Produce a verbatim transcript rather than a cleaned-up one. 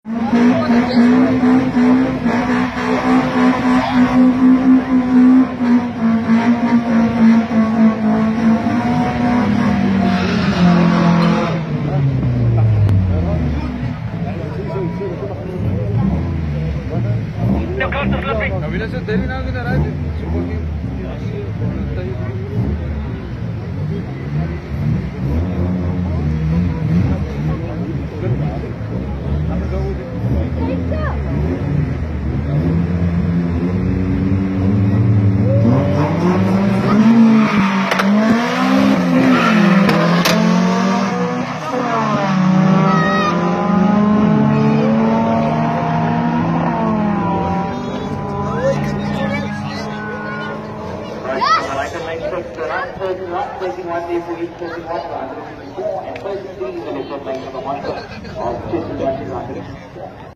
Kabinete terminal de garagem. Um pouquinho. Placing one day for each placing one round, four and placing these in the lane for the one of fifty-one round.